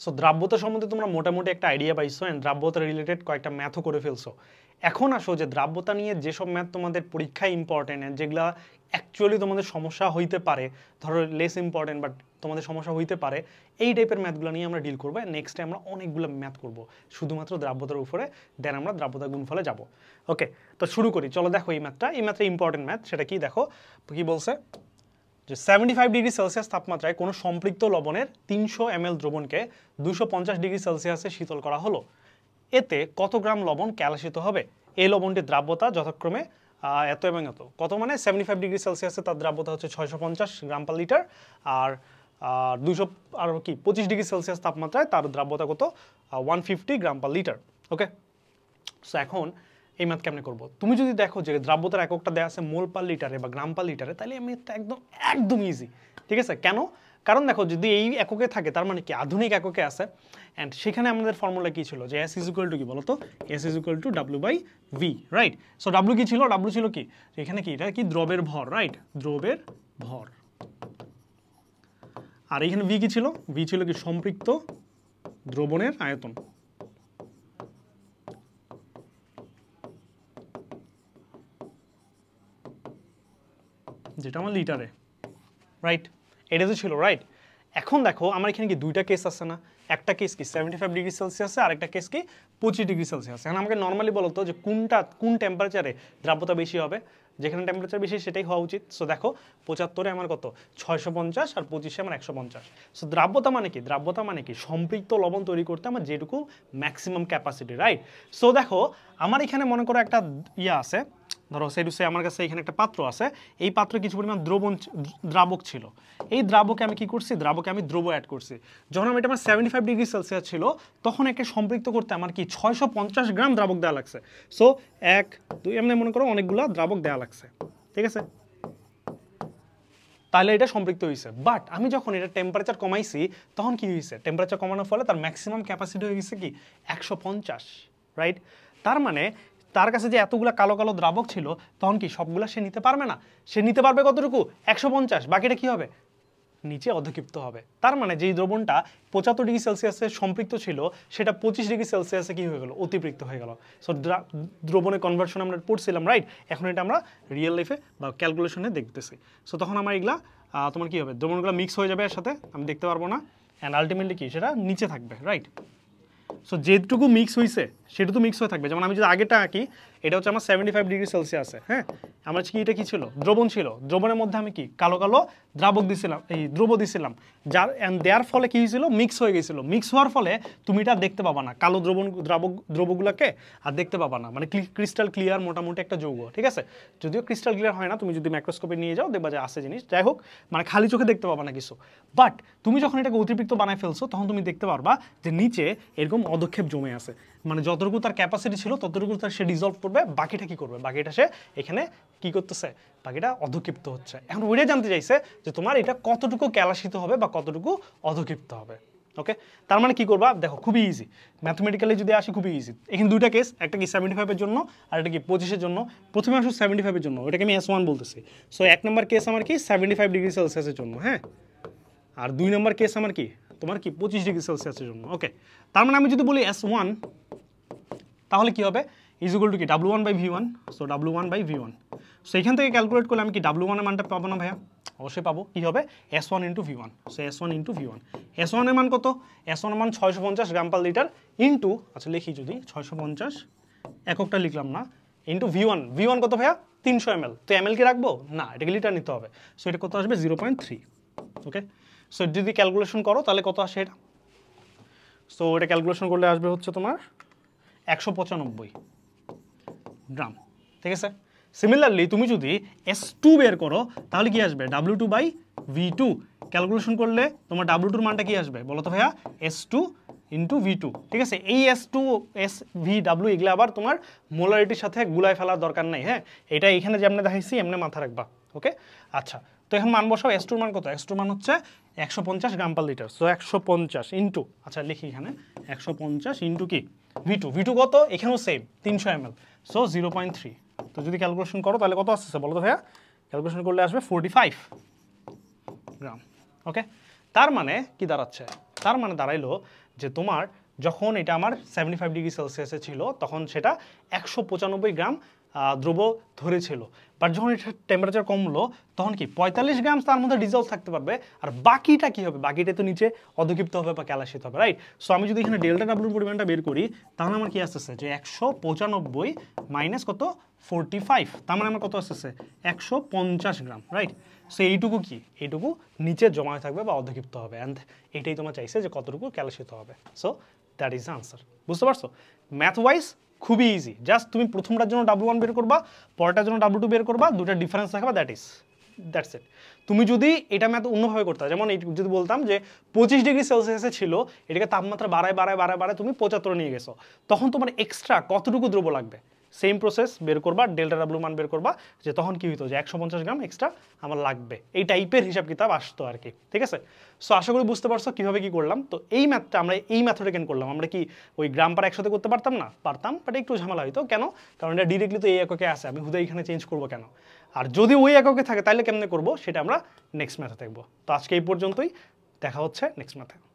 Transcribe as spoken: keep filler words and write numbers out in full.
So দ্রাব্যতা সম্বন্ধে তোমরা মোটামুটি একটা আইডিয়া পাইছো অ্যান্ড দ্রাব্যতা রিলেটেড কয়েকটা ম্যাথও করে ফেলছো। এখন আসো যে দ্রাব্যতা নিয়ে যেসব ম্যাথ তোমাদের পরীক্ষায় ইম্পর্টেন্ট অ্যান্ড যেগুলা অ্যাকচুয়ালি তোমাদের সমস্যা হইতে পারে, ধরো লেস ইম্পর্টেন্ট বাট তোমাদের সমস্যা হইতে পারে, এই টাইপের ম্যাথগুলো নিয়ে আমরা ডিল করবো। নেক্সট আমরা অনেকগুলো ম্যাথ করবো শুধুমাত্র দ্রাব্যতার উপরে, দেন আমরা দ্রাব্যতা গুণফলে যাব। ওকে, তো শুরু করি। চলো দেখো এই ম্যাথটা, এই ম্যাথটা ইম্পর্টেন্ট ম্যাথ। সেটা কি দেখো, কি বলছে যে সেভেন্টি ফাইভ ডিগ্রি সেলসিয়াস তাপমাত্রায় কোনো সম্পৃক্ত লবণের তিনশো এম এল দ্রবণকে দুশো পঞ্চাশ ডিগ্রি সেলসিয়াসে শীতল করা হলো। এতে কত গ্রাম লবণ ক্যালসিত হবে? এই লবণটির দ্রাব্যতা যথাক্রমে এত এবং এত। কত মানে সেভেন্টি ফাইভ ডিগ্রি সেলসিয়াসে তার দ্রাব্যতা হচ্ছে ছয়শো পঞ্চাশ গ্রাম পার লিটার, আর দুশো আর কি পঁচিশ ডিগ্রি সেলসিয়াস তাপমাত্রায় তার দ্রাব্যতা কত? One fifty gram per litre. Okay, so এখন এই ম্যাথ কেমনে করবো? তুমি যদি দেখো যে দ্রাব্যতার এককটা দেওয়া আছে মোল পার লিটারে বা গ্রাম পার লিটারে, তাহলে এই ম্যাথটা একদম একদম ইজি। ঠিক আছে, কেন? কারণ দেখো যদি এই এককে থাকে তার মানে কি আধুনিক এককে আছে, অ্যান্ড সেখানে আমাদের ফর্মুলা কি ছিল যে এস ইজ ইকুয়াল টু কি বলতো, S is equal to W by V, right? So W কি ছিল? ডাব্লিউ ছিল কি এখানে কি, এটা কি দ্রবের ভর, রাইট? দ্রবের ভর। আর এখানে ভি কি ছিল? ভি ছিল কি সম্পৃক্ত দ্রবণের আয়তন। যেটা আমার লিটারে, রাইট? এটা তো ছিল, রাইট? এখন দেখো আমার এখানে কি দুইটা কেস আছে না? একটা কেস কি সেভেন্টি ফাইভ ডিগ্রি সেলসিয়াসে, আর একটা কেস কি পঁচিশ ডিগ্রি সেলসিয়াস। এখন আমাকে নর্মালি বলতো যে কোনটা কোন টেম্পারেচারে দ্রাব্যতা বেশি হবে, যেখানে টেম্পারেচার বেশি সেটাই হওয়া উচিত। সো দেখো পঁচাত্তরে আমার কত? ছয়শো পঞ্চাশ, আর পঁচিশে আমার একশো পঞ্চাশ। সো দ্রাব্যতা মানে কি? দ্রাব্যতা মানে কি সম্পৃক্ত লবণ তৈরি করতে আমার যেটুকু ম্যাক্সিমাম ক্যাপাসিটি, রাইট? সো দেখো আমার এখানে মনে করো একটা ইয়ে আছে, ধরো সেডুসে আমার কাছে এখানে একটা পাত্র আছে, এই পাত্রে কিছু পরিমাণ দ্রবণ দ্রাবক ছিল। এই দ্রাবকে আমি কি করছি? দ্রাবকে আমি দ্রব্য অ্যাড করছি। যখন আমি এটা আমার সেভেন্টি ফাইভ ডিগ্রি সেলসিয়াস ছিল, তখন একে সম্পৃক্ত করতে আমার কি ছয়শো পঞ্চাশ গ্রাম দ্রাবক দেওয়া লাগছে। সো এক দুই এমনি মনে করো অনেকগুলো দ্রাবক দেওয়া লাগছে, ঠিক আছে? তাহলে এটা সম্পৃক্ত হয়েছে। বাট আমি যখন এটা টেম্পারেচার কমাইছি, তখন কি হয়েছে? টেম্পারেচার কমানোর ফলে তার ম্যাক্সিমাম ক্যাপাসিটি হয়ে গেছে কি একশো পঞ্চাশ, রাইট? তার মানে তার কাছে যে এতগুলো কালো কালো দ্রাবক ছিল, তখন কি সবগুলো সে নিতে পারবে না। সে নিতে পারবে কতটুকু? একশো পঞ্চাশ। বাকিটা কি হবে? নিচে অধক্ষিপ্ত হবে। তার মানে যেই দ্রবণটা পঁচাত্তর ডিগ্রি সেলসিয়াসে সম্পৃক্ত ছিল, সেটা পঁচিশ ডিগ্রি সেলসিয়াসে কি হয়ে গেল? অতিপৃক্ত হয়ে গেল। সো দ্রবণের কনভার্সন আমরা পড়ছিলাম, রাইট? এখন এটা আমরা রিয়েল লাইফে বা ক্যালকুলেশনে দেখতেছি। সো তখন আমার এগুলা তোমার কি হবে? দ্রবণগুলো মিক্স হয়ে যাবে এর সাথে, আমি দেখতে পারবো না, অ্যান্ড আলটিমেটলি কি সেটা নিচে থাকবে, রাইট? সো যেটুকু মিক্স হয়েছে সেটুকু মিক্স হয়ে থাকবে। যেমন আমি যদি আগেটা আঁকি, এটা হচ্ছে আমার সেভেন্টি ফাইভ ডিগ্রি সেলসিয়াসে, হ্যাঁ? আমার কি এটা কি ছিল? দ্রবণ ছিল। দ্রবণের মধ্যে আমি কি কালো কালো দ্রাবক দিছিলাম, এই দ্রব দিছিলাম, যার অ্যান্ড দেওয়ার ফলে কি হয়েছিল? মিক্স হয়ে গেছিলো। মিক্স হওয়ার ফলে তুমি এটা দেখতে পাবা না, কালো দ্রবণ দ্রাবক দ্রবগুলোকে আর দেখতে পাবা না। মানে ক্রিস্টাল ক্লিয়ার মোটামুটি একটা যৌগ, ঠিক আছে? যদিও ক্রিস্টাল ক্লিয়ার হয় না, তুমি যদি মাইক্রোস্কোপে নিয়ে যাও দেখবা যে আছে জিনিস। যাই হোক, মানে খালি চোখে দেখতে পাবা না কিছু। বাট তুমি যখন এটাকে অতিরিক্ত বানায় ফেলছো, তখন তুমি দেখতে পারবা যে নিচে এরকম অধক্ষেপ জমে আছে। মানে যতটুকু তার ক্যাপাসিটি ছিল ততটুকু তার সে ডিজলভ করবে, বাকিটা কি করবে? বাকিটা সে এখানে কি করতেছে? বাকিটা অধক্ষিপ্ত হচ্ছে। এখন ওইটাই জানতে চাইছে যে তোমার এটা কতটুকু ক্যালাসিত হবে বা কতটুকু অধক্ষিপ্ত হবে। ওকে, তার মানে কি করবা? দেখো খুবই ইজি, ম্যাথমেটিক্যালি যদি আসি খুবই ইজি। এখানে দুইটা কেস, একটা কি সেভেন্টি ফাইভের জন্য আর একটা কি পঁচিশের জন্য। প্রথমে আসো সেভেন্টি ফাইভের জন্য, ওটাকে আমি এস ওয়ান বলতেছি। সো এক নম্বর কেস আমার কি সেভেন্টি ফাইভ ডিগ্রি সেলসিয়াসের জন্য, হ্যাঁ? আর দুই নম্বর কেস আমার কি তোমার কি পঁচিশ ডিগ্রি সেলসিয়াসের জন্য। ওকে, তার মানে আমি যদি বলি এস ওয়ান, তাহলে কি হবে? ইজ ইকুয়াল টু কি W one by V one. So W one by V one. So এখান থেকে ক্যালকুলেট করলে আমি কি ডাব্লু ওয়ানের মানটা পাবো না ভাইয়া? অবশ্যই পাবো। কি হবে? S one into V one. So S one into V one. S ওয়ানের মান কত? এস ওয়ানের মান ছয়শো পঞ্চাশ গ্রাম পার লিটার ইন্টু, আচ্ছা লিখি যদি ছয়শো পঞ্চাশ, এককটা লিখলাম না, into V one. V one কত ভাইয়া? তিনশো এম এল। তো এম এল কি রাখবো না, এটাকে লিটার নিতে হবে। সো এটা কত আসবে? Zero point three. Okay, so যদি ক্যালকুলেশন করো তাহলে কত আসে এটা? সো এটা ক্যালকুলেশন করলে আসবে হচ্ছে তোমার একশো পঁচানব্বই গ্রাম, ঠিক আছে? সিমিলারলি তুমি যদি এস টু বের করো, তাহলে কি আসবে? W two by V two. Calculation করলে তোমার ডাব্লিউ টুর মানটা কি আসবে বলো তো ভাইয়া? S two into V two, ঠিক আছে? এই S two S V W এগুলো আবার তোমার মোলারিটির সাথে গুলায় ফেলার দরকার নেই, হ্যাঁ? এটা এখানে যেমন দেখাইছি এমনি মাথা রাখবা। ওকে, আচ্ছা, তো এখন মান বসাও। এস টুর মান কত? এস টুর মান হচ্ছে একশো পঞ্চাশ গ্রাম পার লিটার। সো একশো পঞ্চাশ ইন্টু, আচ্ছা লিখি এখানে একশো পঞ্চাশ ইন্টু কি ভি টু। ভি টু কত? এখানেও সেম তিনশো M L. So zero point three. তো যদি ক্যালকুলেশন করো তাহলে কত আসছে বলো তো ভাইয়া? ক্যালকুলেশন করলে আসবে ফোরটি ফাইভ গ্রাম। ওকে, তার মানে কি দাঁড়াচ্ছে? তার মানে দাঁড়াইলো যে তোমার যখন এটা আমার সেভেন্টি ফাইভ ডিগ্রি সেলসিয়াসে ছিল তখন সেটা একশো পঁচানব্বই গ্রাম দ্রব ধরেছিল, বাট যখন এটা টেম্পারেচার কমলো তখন কি পঁয়তাল্লিশ গ্রাম তার মধ্যে ডিজলভ থাকতে পারবে, আর বাকিটা কি হবে, বাকিটা তো নিচে অধক্ষিপ্ত হবে বা ক্যালাসিত হবে, রাইট? সো আমি যদি এখানে ডেল্টা ডাব্লুর পরিমাণটা বের করি তাহলে আমার কি আসতেছে যে একশো পঁচানব্বই মাইনাস কত ফোরটি ফাইভ, তার মানে আমার কত আসতেছে একশো পঞ্চাশ গ্রাম, রাইট? সো এইটুকু কি, এইটুকু নিচে জমা হয়ে থাকবে বা অধক্ষিপ্ত হবে, অ্যান্ড এটাই তোমার চাইছে যে কতটুকু ক্যালাসিত হবে। So that is the answer. বুঝতে পারছো? ম্যাথ ওয়াইজ খুবই ইজি, জাস্ট তুমি প্রথমটার জন্য ডাব্লু ওয়ান বের করবা, পরেরটার জন্য ডাব্লু টু বের করবা, দুটা ডিফারেন্স দেখাবা, দ্যাট ইজ দ্যাটস ইট। তুমি যদি এটা ম্যাথ অন্যভাবে করতে, যেমন যদি বলতাম যে পঁচিশ ডিগ্রি সেলসিয়াসে ছিল, এটাকে তাপমাত্রা বাড়ায় বাড়ায় বাড়ায় বাড়ায় তুমি পঁচাত্তর নিয়ে গেছো, তখন তোমার এক্সট্রা কতটুকু দ্রব্য লাগবে, সেম প্রসেস বের করবা, ডেল্টা ডাব্লু মান বের করবা, যে তখন কি হইতো যে একশো পঞ্চাশ গ্রাম এক্সট্রা আমার লাগবে, এই টাইপের হিসাব কিতাব আসতো আর কি। ঠিক আছে? সো আশা করি বুঝতে পারছো কিভাবে কি করলাম। তো এই ম্যাথটা আমরা এই মেথডে কেন করলাম, আমরা কি ওই গ্রাম পার একসাথে করতে পারতাম না? পারতাম, বাট একটু ঝামেলা হইতো। কেন? কারণ এটা ডিরেক্টলি তো এই এককে আছে, আমি হুদা এখানে চেঞ্জ করবো কেন? আর যদি ওই এককে থাকে তাহলে কেমনে করবো সেটা আমরা নেক্সট ম্যাথে দেখবো। তো আজকে এই পর্যন্তই, দেখা হচ্ছে নেক্সট ম্যাথে।